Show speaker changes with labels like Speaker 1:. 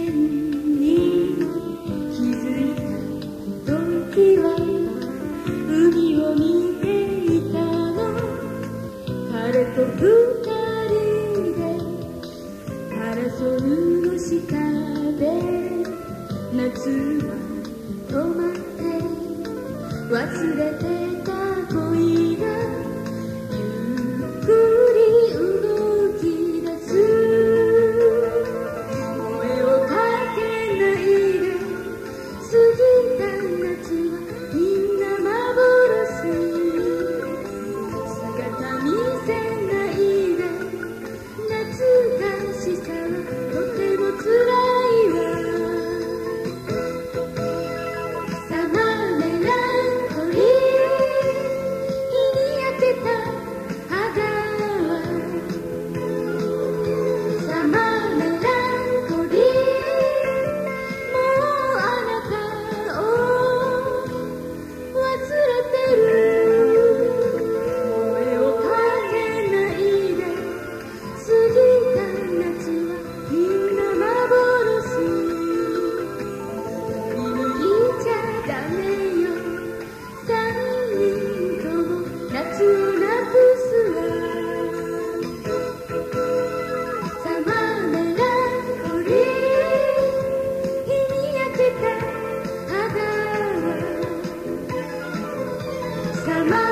Speaker 1: 変に気づいた時は海を見ていたの。彼と二人でパラソルの下で夏は止まって忘れてた恋がゆっくり動き出す。声をかけないで過ぎた夏はみんな幻。姿見せないで懐かしさはとてもつらいわ。サマーメランコリー、日に焼けた肌はサマーメランコリー、もうあなたを忘れてる。声をかけないで過ぎた夏はみんな幻。見抜いちゃダメよ、三人とも夏をなくすわ。サマーメランコリー、日に焼けた肌はサマー